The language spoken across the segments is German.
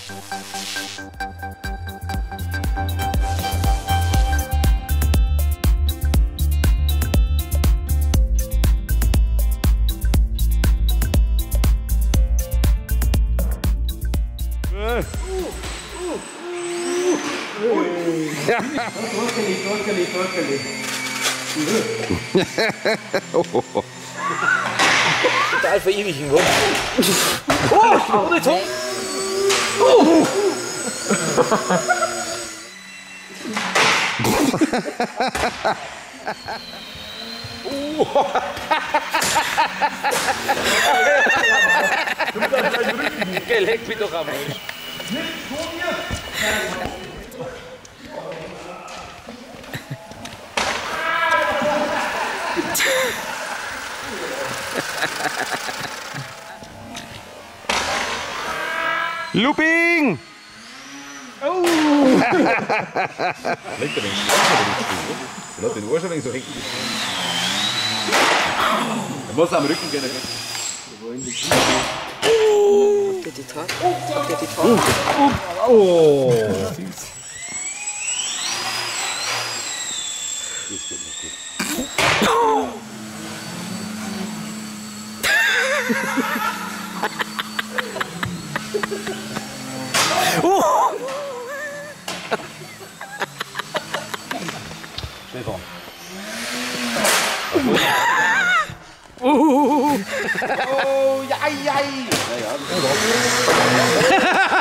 Total verewigen, wo? Oh, nicht so! Leck mich doch am Arsch. Looping! Oh! Legt er den Schwanz oder nicht stehen? Der hat den Arsch ein wenig so richtig. Er muss am Rücken gehen. Habt ihr die Tat? Habt ihr die Tat? Oh! Das geht nicht gut. Stefan. Oh, Jai, jai! Ja, das ist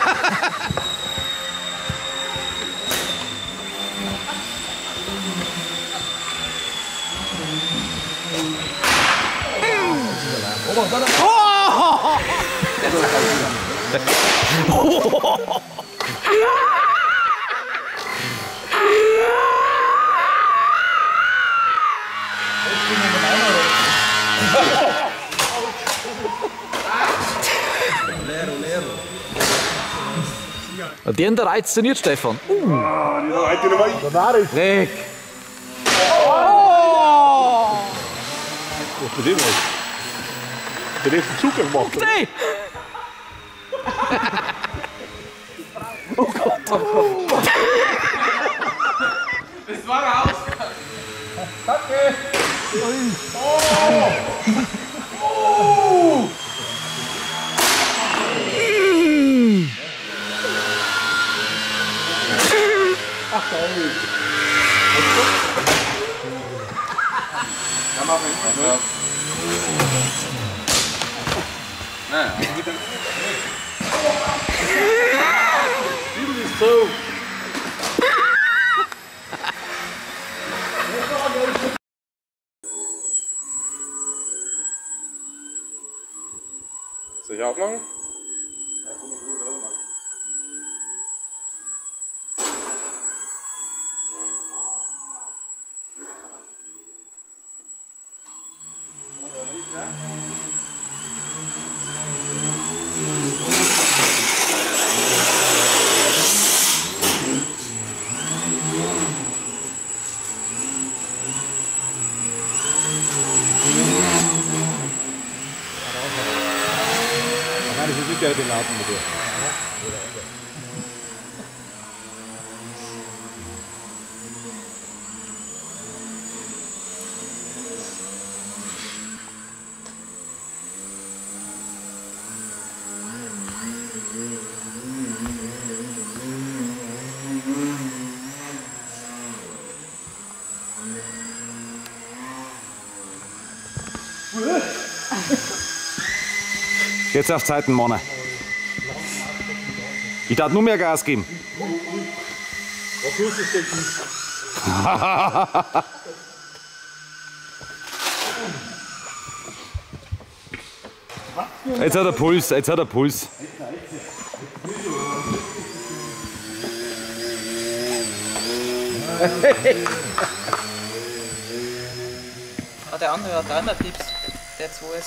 Den da reizt nicht, Stefan. Weg! Was ist denn das? Der hat den Zug gemacht. Nein! Oh Gott, oh Gott. Das war er aus. Danke! Ach, geil. Ja, mach ich. Ja. Nein, Liebe ist so. soll ich aufmachen? Das ist nicht der Laden mit dir. Jetzt auf Zeiten, Mann. Ich darf nur mehr Gas geben. Was tust du denn nicht? Jetzt hat er Puls, jetzt hat er Puls. Ah, der andere hat auch noch Tipps, der 2 ist.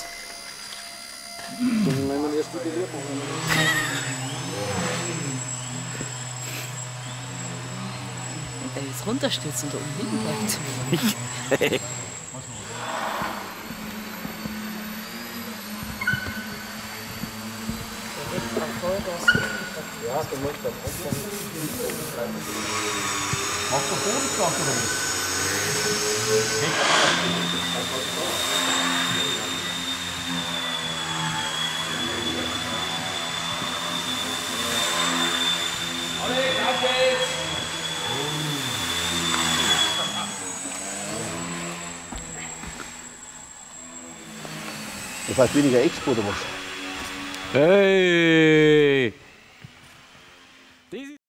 Wenn der jetzt runterstürzt und da oben liegen bleibt. Der wird auch voll das. Mach doch Bodenklasse rum. Das heißt weniger Expo oder was? Hey!